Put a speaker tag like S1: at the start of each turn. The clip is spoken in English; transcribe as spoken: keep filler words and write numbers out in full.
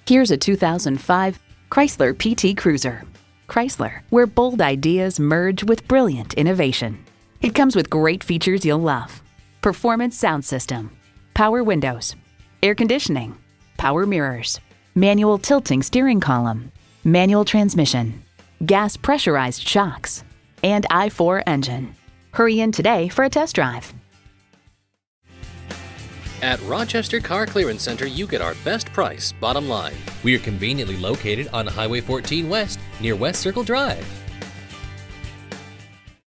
S1: Here's a two thousand five Chrysler P T Cruiser. Chrysler, where bold ideas merge with brilliant innovation. It comes with great features you'll love. Performance sound system, power windows, air conditioning, power mirrors, manual tilting steering column, manual transmission, gas pressurized shocks, and I four engine. Hurry in today for a test drive.
S2: At Rochester Car Clearance Center, you get our best price, bottom line.
S3: We are conveniently located on Highway fourteen West near West Circle Drive.